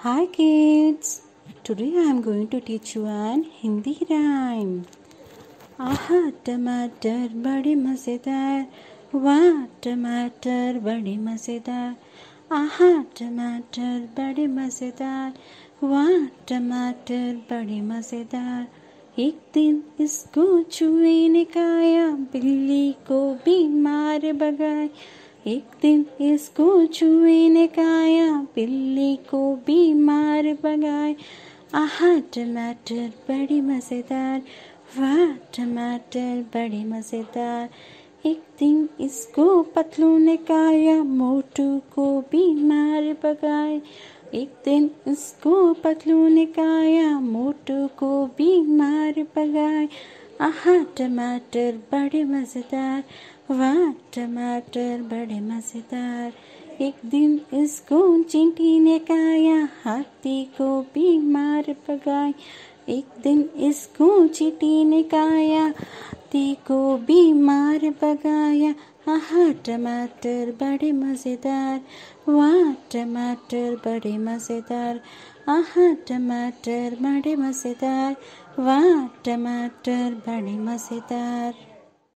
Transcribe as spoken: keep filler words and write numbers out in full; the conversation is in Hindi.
Hi kids, today I am going to teach you an Hindi rhyme. आहा टमाटर बड़े मज़ेदार, वाह टमाटर बड़े मज़ेदार. आहा टमाटर बड़े मज़ेदार, वाह टमाटर बड़े मज़ेदार. एक दिन इसको चूहे ने खाया, बिल्ली को बीमार भगाया. एक दिन इसको चूहे ने खाया, बिल्ली को बीमार भगाया. आहा टमाटर बड़े मज़ेदार, वाह टमाटर बड़े मज़ेदार. एक दिन इसको पतलू ने खाया, मोटू को बीमार भगाया. एक दिन इसको पतलू ने खाया, मोटू को बीमार भगाया. आहा टमाटर बड़े मज़ेदार, वाह टमाटर बड़े मज़ेदार. एक दिन इसको चींटी ने खाया, हाथी को बीमार भगाया. एक दिन इसको चींटी ने खाया, हाथी को बीमार भगाया. आहा टमाटर बड़े मज़ेदार, वाह टमाटर बड़े मज़ेदार. आहा टमाटर बड़े मज़ेदार, वाह टमाटर बड़े मज़ेदार.